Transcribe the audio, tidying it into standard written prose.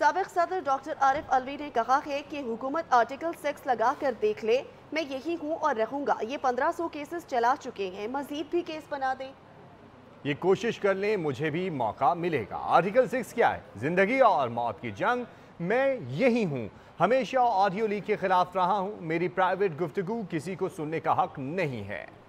साबिक सदर डॉक्टर आरिफ अलवी ने कहा है कि हुकूमत आर्टिकल 6 लगा कर देख ले, मैं यही हूँ और रहूंगा। ये 1500 केसेस चला चुके हैं, मजीद भी केस बना दें। ये कोशिश कर लें, मुझे भी मौका मिलेगा। आर्टिकल 6 क्या है? जिंदगी और मौत की जंग। मैं यही हूँ, हमेशा ऑडियो लीक के खिलाफ रहा हूँ। मेरी प्राइवेट गुफ्तगू किसी को सुनने का हक नहीं है।